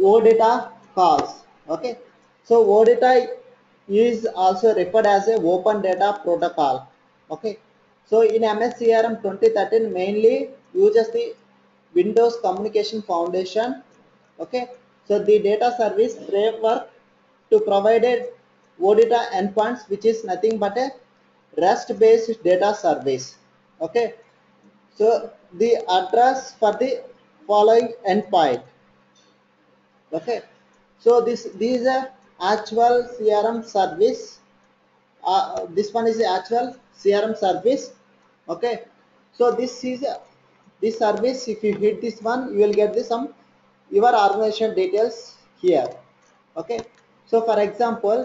OData calls. Okay, so OData is also referred as a open data protocol. Okay, so in MS CRM 2013 mainly uses the Windows Communication Foundation. Okay, so the data service framework to provide a OData endpoints, which is nothing but a REST based data service. Okay, so the address for the following endpoint. Okay, so this is a actual CRM service. This one is the actual CRM service. Okay, so this service. If you hit this one, you will get the some your organization details here. Okay, so for example,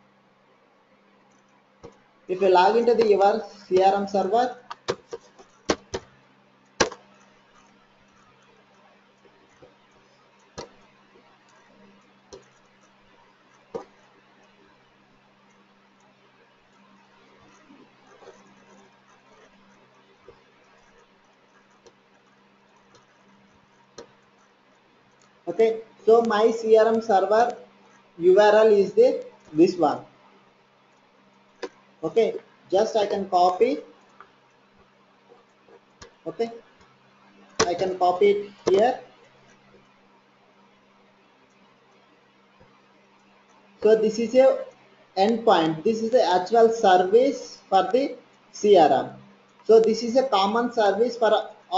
if you log into the your CRM server, okay, so my CRM server URL is the this one. Okay, just I can copy. Okay, I can copy it here. So this is a endpoint. This is the actual service for the CRM. So this is a common service for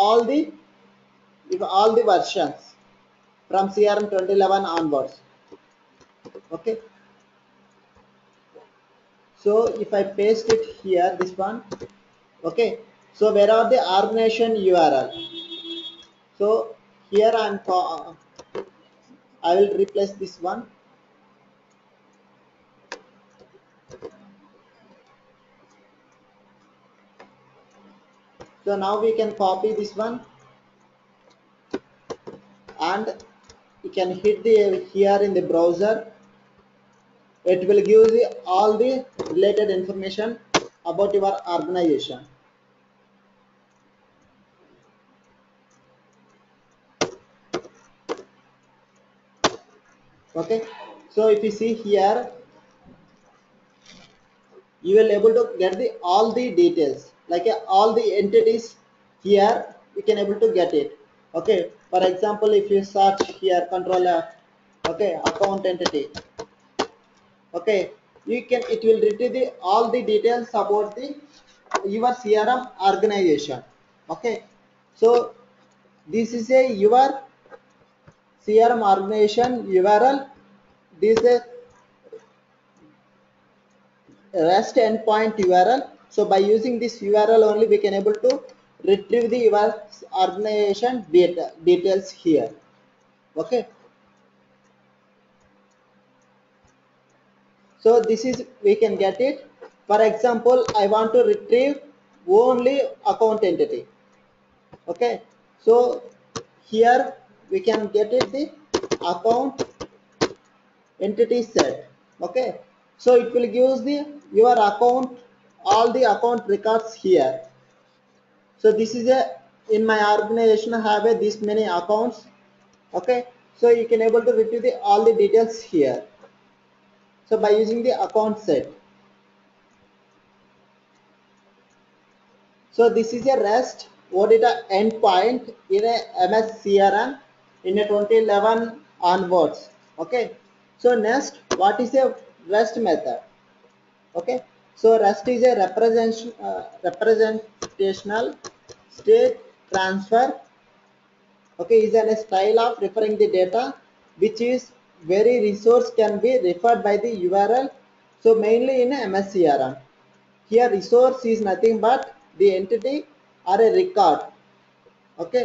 all the versions from CRM 2011 onwards. Okay. So if I paste it here, this one. Okay. So where are the organization URL? So here I will replace this one. So now we can copy this one and you can hit the here in the browser. It will give you all the related information about your organization. Okay, so if you see here, you will able to get the all the details, like all the entities here you can able to get it. Okay, for example, if you search here control F, okay, account entity. Okay, you can it will retrieve the all the details about the your CRM organization. Okay, so this is a your CRM organization URL. This is a REST endpoint URL. So by using this URL only we can able to retrieve the your organization details here. Okay. So this is we can get it. For example, I want to retrieve only account entity. Okay. So here we can get it the account entity set. Okay, so it will give the your account all the account records here. So this is a in my organization I have a this many accounts. Okay, so you can able to retrieve the all the details here. So by using the account set. So this is a REST OData endpoint in a MS CRM in a 2011 onwards. Okay, so next, what is a REST method? Okay, so REST is a representational state transfer. Okay, is a style of referring the data which is very resource can be referred by the URL. So mainly in MSCRM. Here resource is nothing but the entity or a record. Okay,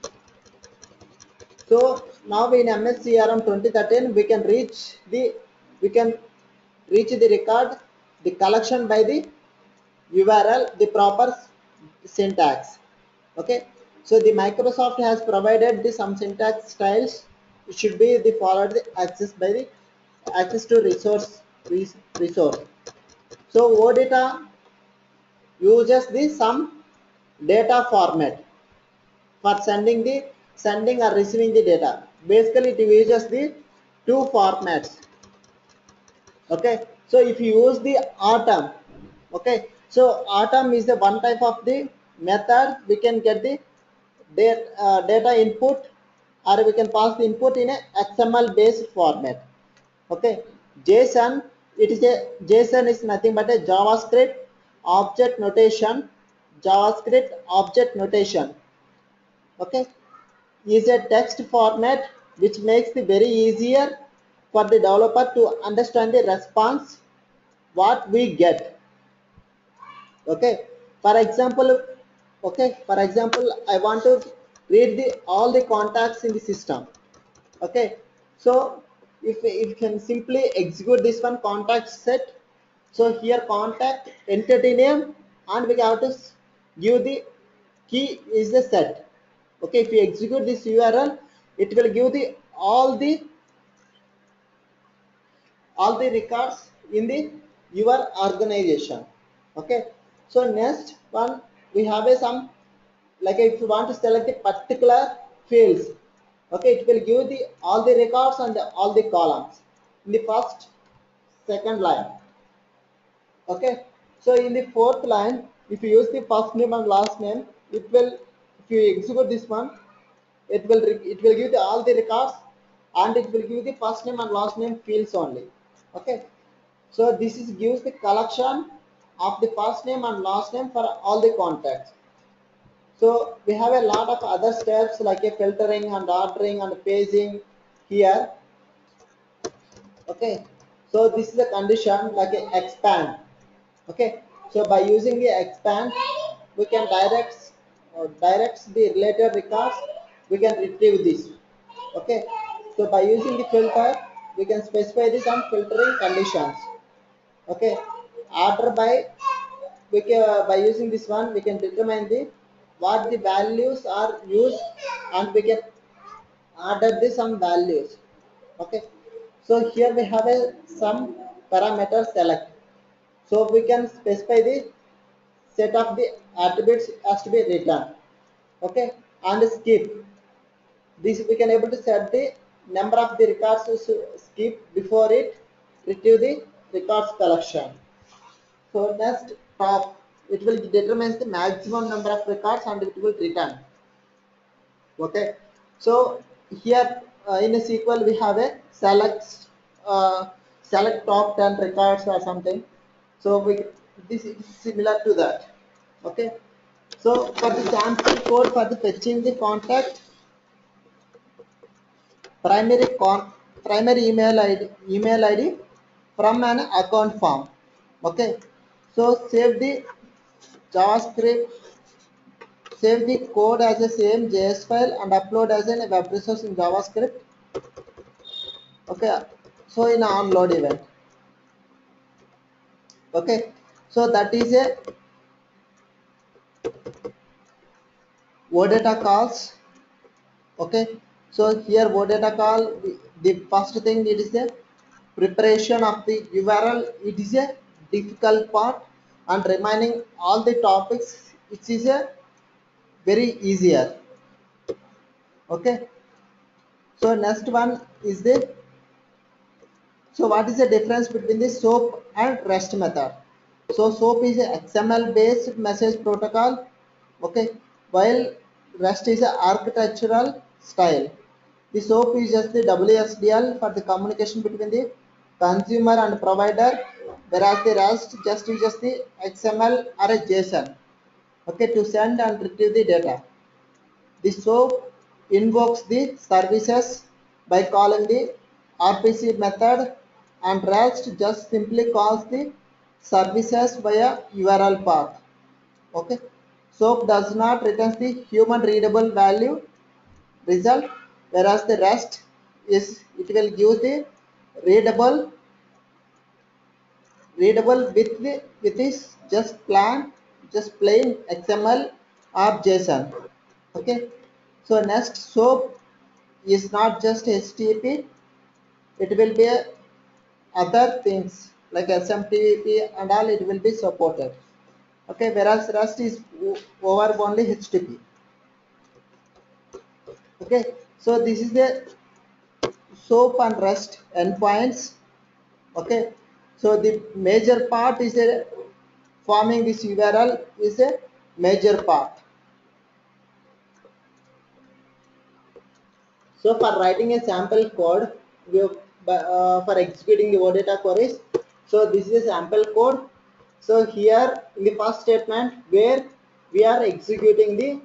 so now in MSCRM 2013 we can reach the record the collection by the URL the proper syntax. Okay, so the Microsoft has provided the some syntax styles. It should be the followed the access by the access to resource. So OData uses the some data format for sending or receiving the data. basically it uses the two formats. Okay, so if you use the atom, okay, so atom is the one type of the method we can get the data input, or we can pass the input in a XML based format. Okay, JSON, it is a JSON is nothing but a JavaScript object notation. JavaScript object notation, okay, is a text format which makes it very easier for the developer to understand the response what we get. Okay, for example, okay, for example, I want to read the all the contacts in the system. Okay, so if you can simply execute this one contact set, so here contact entity name, and we have to give the key is the set. Okay, if you execute this URL, it will give the all the records in the your organization. Okay, so next one we have a some, like if you want to select the particular fields, okay, it will give the all the records and all the columns in the first second line. Okay, so in the fourth line, if you use the first name and last name, it will, if you execute this one, it will give the all the records, and it will give the first name and last name fields only. Okay, so this is gives the collection of the first name and last name for all the contacts. So we have a lot of other steps like a filtering and ordering and paging here. Okay, so this is a condition like a expand. Okay, so by using the expand, we can direct the related records, we can retrieve this. Okay, so by using the filter, we can specify this on filtering conditions. Okay, order by, we can by using this one we can determine the what the values are used, and we can order the some values. Okay, so here we have a some parameter select, so we can specify the set of the attributes has to be written. Okay, and skip, this we can able to set the number of the records to skip before it retrieve the records collection. So next top, it will determine the maximum number of records and it will return. Okay, so here in a SQL we have a select top 10 records or something. So we, this is similar to that. Okay, so for the sample code for the fetching the contact, primary primary email ID from an account form. Okay, so JavaScript save the code as a same JS file and upload as a web resource in JavaScript. Okay, so in on load event. Okay, so that is a OData calls. Okay, so here OData call, the first thing it is the preparation of the URL, it is a difficult part, and remaining all the topics it is a very easier. Okay, so next one is the, so what is the difference between the SOAP and REST method? So SOAP is a XML based message protocol. Okay, while REST is a architectural style. The SOAP is just the WSDL for the communication between the consumer and provider, whereas the REST just uses the XML or a JSON. Okay, to send and retrieve the data. The SOAP invokes the services by calling the RPC method, and REST just simply calls the services via URL path. Okay, SOAP does not return the human readable value result, whereas the REST is, it will give the readable with this just plain XML or JSON. Okay, so next SOAP is not just HTTP, it will be other things like SMTP and all, it will be supported. Okay, whereas REST is over only HTTP. Okay, so this is the SOAP and REST endpoints. Okay, so the major part is a forming this URL is a major part. So for writing a sample code, for executing the OData queries, so this is a sample code. So here in the first statement where we are executing the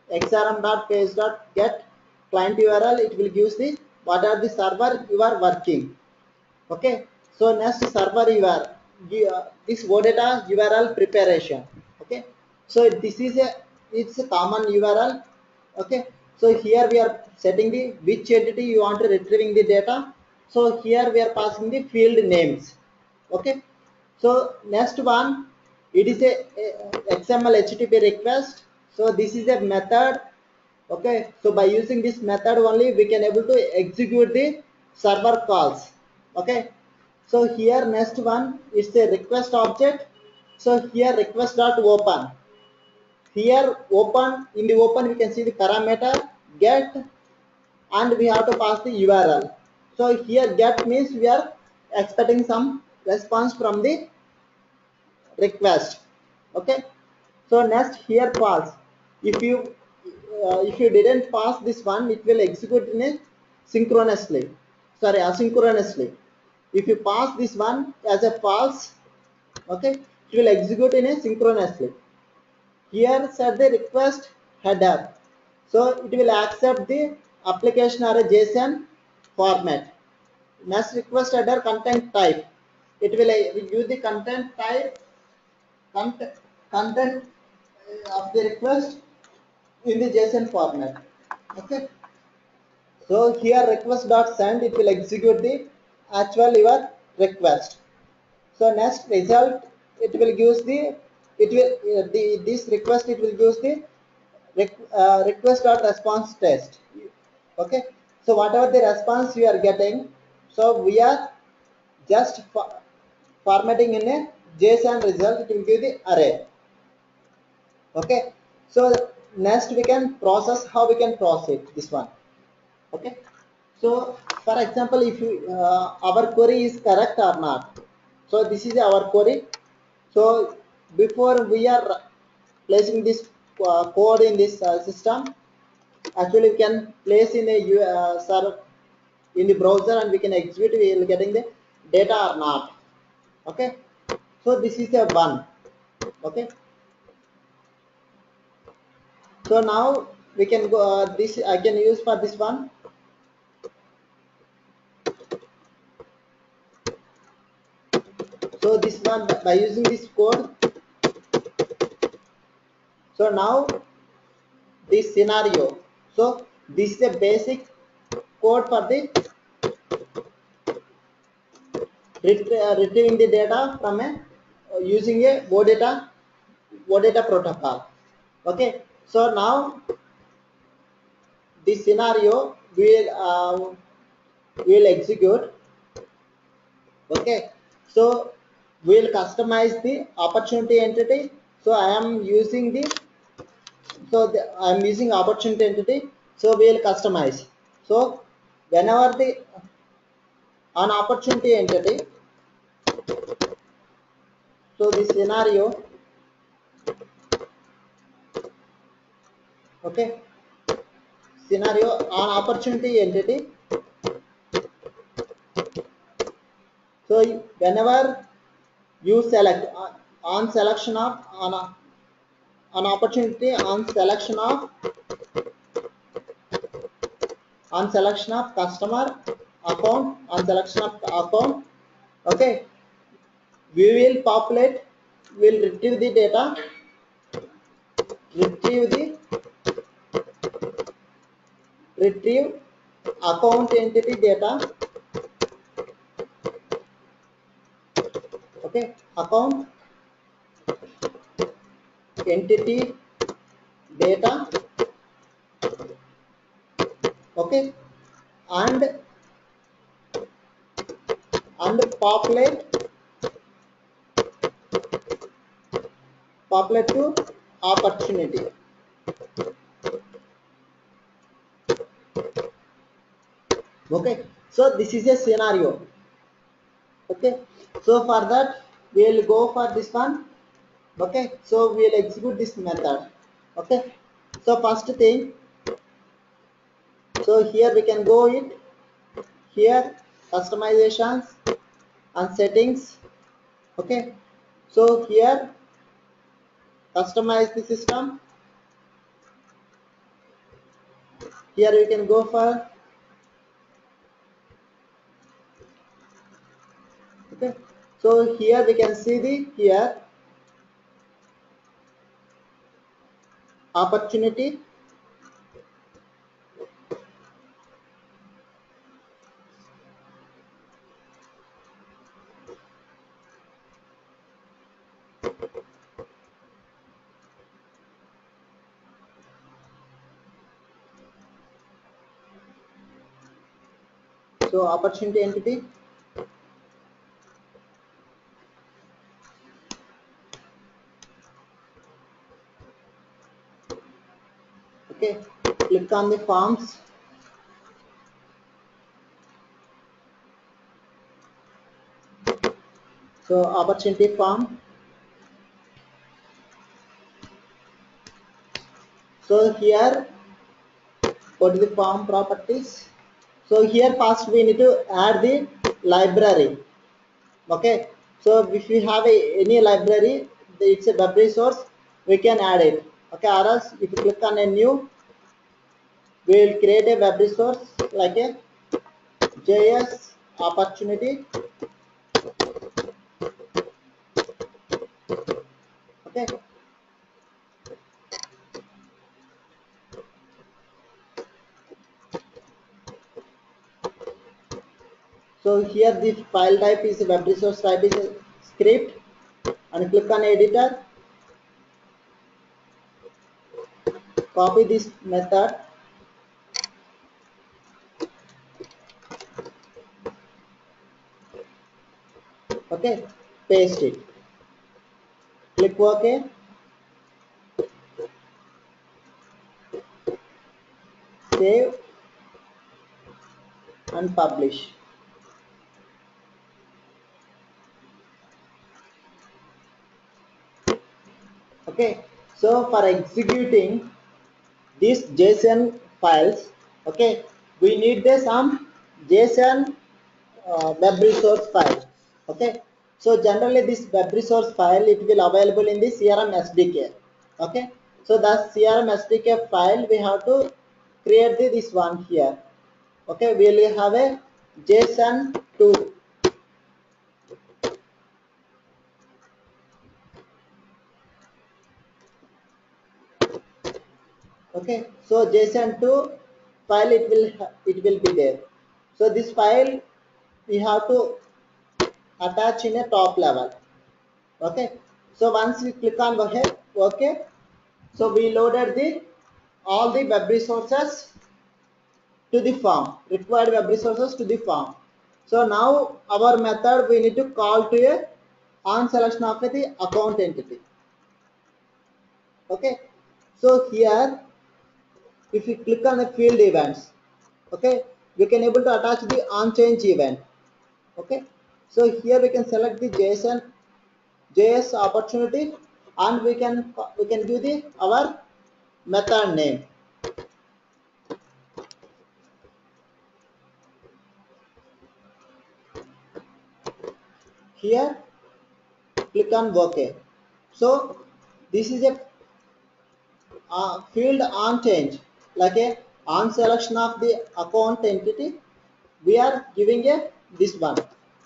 xrm.page.get client URL, it will give the what are the server you are working. Okay, so next server URL, this OData URL preparation. Okay, so this is it's a common URL. Okay, so here we are setting the which entity you want to retrieving the data. So here we are passing the field names. Okay, so next one, it is a XML HTTP request. So this is a method. Okay, so by using this method only we can able to execute the server calls. Okay, so here next one is the request object. So here request dot open. Here open, in the open we can see the parameter get, and we have to pass the URL. So here get means we are expecting some response from the request. Okay, so next here pass, if you didn't pass this one, it will execute in a synchronously, sorry, asynchronously. If you pass this one as a false, okay, it will execute in a synchronously. Here set the request header, so it will accept the application or a JSON format. Next request header content type, it will use the content type, content of the request in the JSON format. Okay, so here request dot send, it will execute the actual your request. So next result, it will use the, it will this request, it will use the request dot response test. Okay, so whatever the response you are getting, so we are just formatting in a JSON result, it will give the array. Okay, so next we can process, how we can process this one. Okay, so for example, if you, our query is correct or not, so this is our query. So before we are placing this code in this system, actually we can place in a server in the browser, and we can execute, we will getting the data or not. Okay, so this is a one. Okay, so now we can go, this I can use for this one. So this one, by using this code, so now this scenario, so this is a basic code for the retrieving the data from a using a OData protocol. Okay, so now this scenario will execute. Okay, so we will customize the opportunity entity. So I am using the, I am using opportunity entity, so we will customize. So whenever the an opportunity entity, so this scenario, okay, scenario on opportunity entity. So whenever you select on selection of on opportunity, on selection of customer account, on selection of account, okay, we will populate, will retrieve the data, retrieve the retrieve account entity data. Okay, account entity data. Okay, and populate to opportunity. Okay, So this is a scenario. Okay, so for that we will go for this one. Okay, so we will execute this method. Okay, so first thing, so here we can go it here, customizations and settings. Okay, so here customize the system. Here we can go for, okay, so here we can see the here opportunity. So opportunity entity. Okay, click on the forms. So opportunity form. So here go to the form properties. So here first we need to add the library. Okay, so if we have any library, it's a web resource, we can add it. Okay, or else if you click on a new, we will create a web resource like a JS opportunity. Okay, so here the file type is web resource type is a script, and click on editor, copy this method. Okay, paste it, click OK, save and publish. Okay, so for executing these JSON files, okay, we need the some JSON web resource file. Okay, so generally this web resource file, it will available in the CRM SDK. Okay, so the CRM SDK file we have to create this one here. Okay, we will have a JSON 2. Okay, so JSON2 file, it will be there. So this file we have to attach in a top level. Okay, so once we click on okay, so we loaded the all the web resources to the form, required web resources to the form. So now our method, we need to call to a on selection of the account entity. Okay, so here if you click on the field events, okay, we can able to attach the on change event. Okay, so here we can select the JS opportunity, and we can give the our method name. Here click on OK. So this is a field on change, like a on selection of the account entity, we are giving a this one.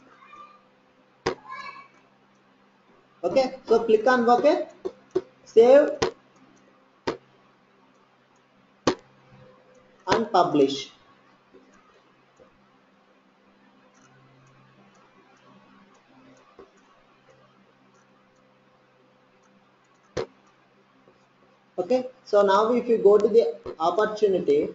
Okay, so click on OK, save and publish. Okay, so now if you go to the opportunity,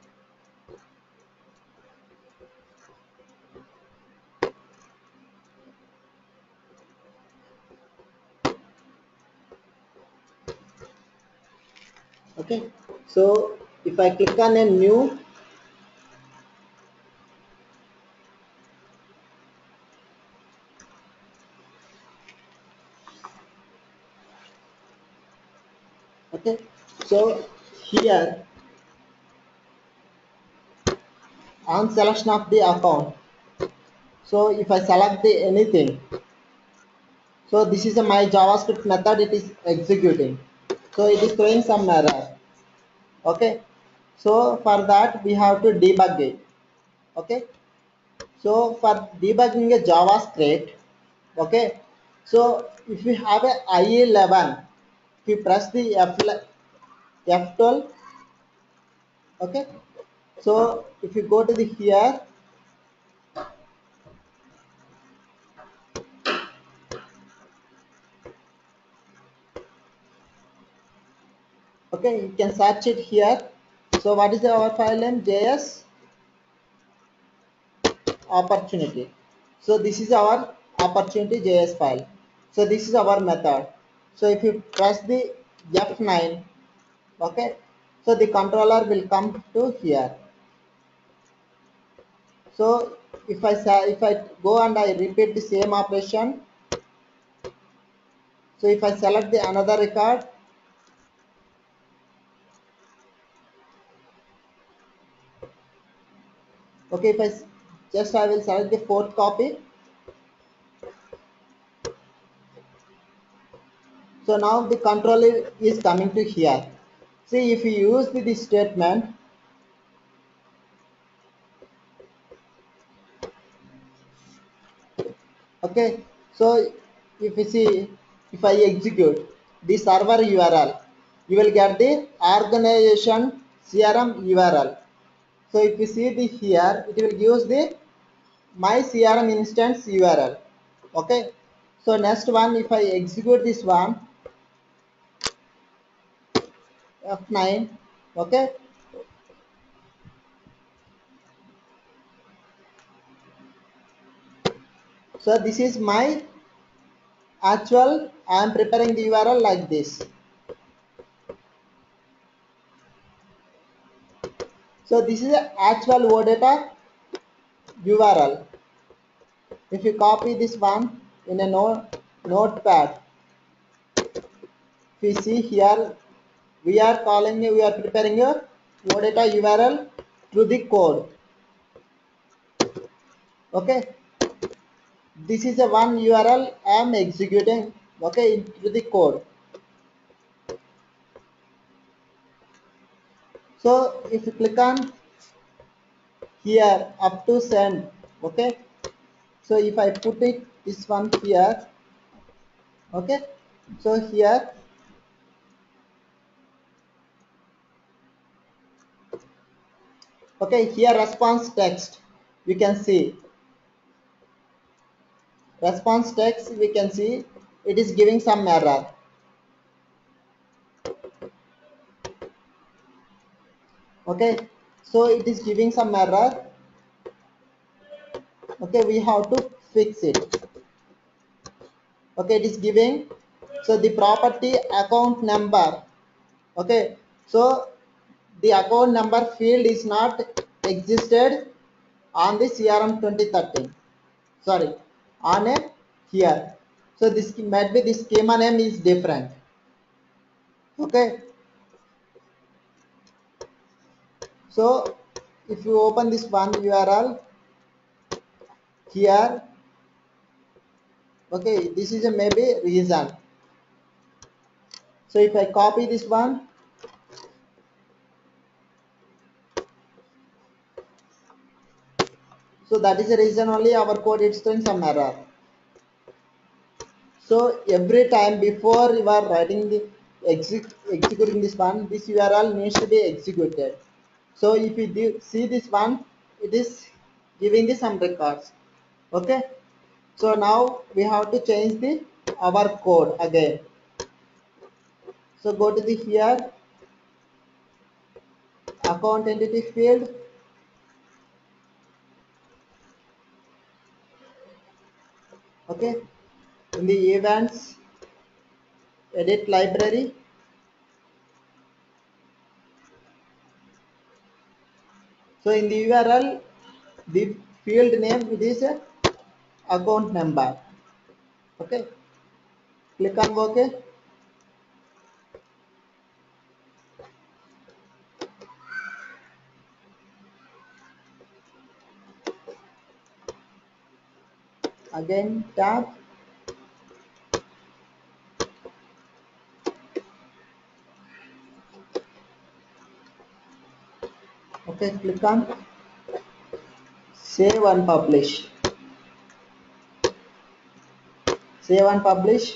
okay, so if I click on a new, Okay, so here on selection of the account, so if I select the anything, so this is my JavaScript method, it is executing, so it is throwing some error. Okay, so for that we have to debug it. Okay, so for debugging a JavaScript, okay, so if you have a IE11, if you press the F12, okay, so if you go to the here, okay, you can search it here. So what is our file name? JS opportunity. So this is our opportunity JS file. So this is our method. So if you press the F9, okay, so the controller will come to here. So if I go and I repeat the same operation, so if I select the another record, okay, if I will select the fourth copy. So now the controller is coming to here. See, if you use this statement, okay, so if you see, if I execute the server URL, you will get the organization CRM URL. So if you see the here, it will use the my CRM instance URL. Okay, so next one, if I execute this one, F9, okay, so this is my actual, I am preparing the URL like this. So this is the actual OData URL. If you copy this one in a notepad, if you see here, we are preparing a OData URL through the code. Okay, this is a one URL I am executing, okay, through the code. So if you click on here up to send, okay, so if I put it this one here, okay, so here, okay, here response text, you can see response text, we can see it is giving some error. Okay, so it is giving some error. Okay, we have to fix it. Okay, it is giving, so the property account number, okay, so the account number field is not existed on the CRM 2013, sorry, on a here, so this might be the schema name is different. Okay, so if you open this one URL here, okay, this is a maybe reason. So if I copy this one, so that is the reason only our code is showing some error. So every time before you are writing the executing this one, this URL needs to be executed. So if you see this one, it is giving the some records. Okay. So now we have to change the our code again. So go to the here account entity field. Okay. In the events, edit library. So in the URL, the field name it is a account number. Okay, click on OK. again tab, okay, click on save and publish, save and publish.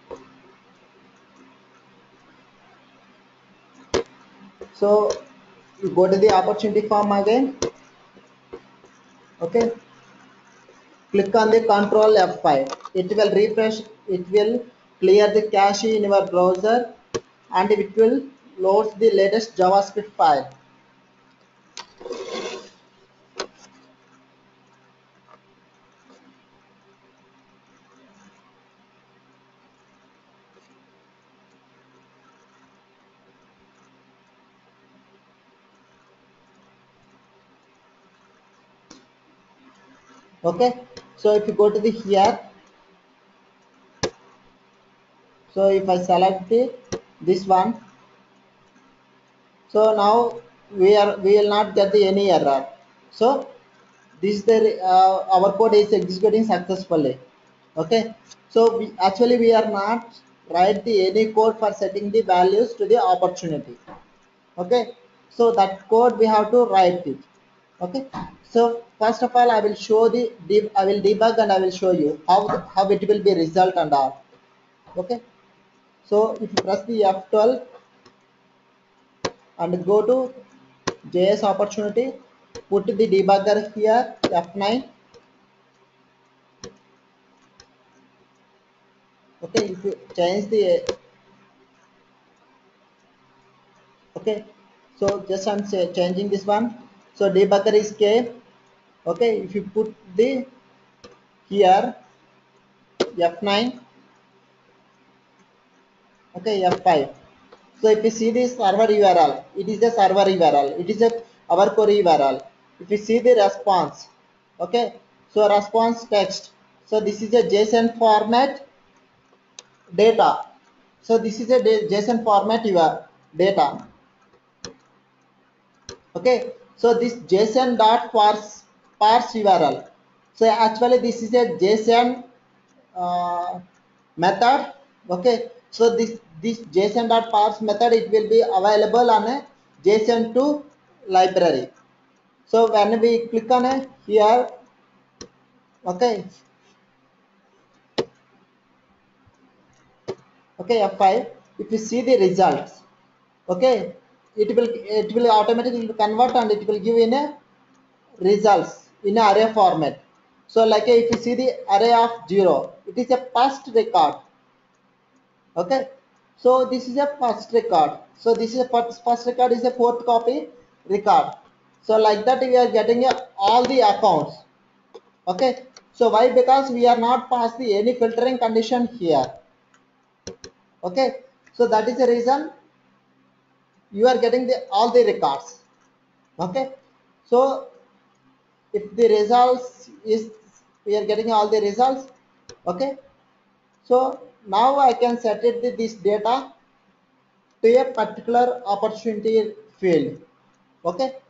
So you go to the opportunity form again, okay, click on the control F5, it will refresh, it will clear the cache in your browser and it will load the latest JavaScript file. Okay, so if you go to the here, so if I select this one, so now we will not get the any error. So this the our code is executing successfully. Okay, so we are not write the any code for setting the values to the opportunity. Okay, so that code we have to write it. Okay, so first of all I will show the I will debug and I will show you how it will be result and all. Okay, so if you press the F12 and go to JS opportunity, put the debugger here F9. Okay, if you change the okay, so just I'm changing this one. So debugger is K. Okay, if you put the here F9, okay, F5. So if you see this server URL, it is a server URL. It is a our core URL. If you see the response, okay, so response text. So this is a JSON format data. So this is a JSON format your data. Okay, so this JSON dot parse URL. So actually this is a JSON method. Okay, so this JSON dot parse method, it will be available on a JSON2 library. So when we click on a here, okay, okay, F5, if you see the results, okay, it will automatically convert and it will give in a results in a array format. So like if you see the array of 0, it is a first record. Okay, so this is a first record. So this is a first record is a fourth copy record. So like that we are getting all the accounts. Okay, so why? Because we are not past the any filtering condition here. Okay, so that is the reason you are getting the all the records. Okay, so if the results is we are getting all the results. Okay, so now I can set it this data to a particular opportunity field. Okay,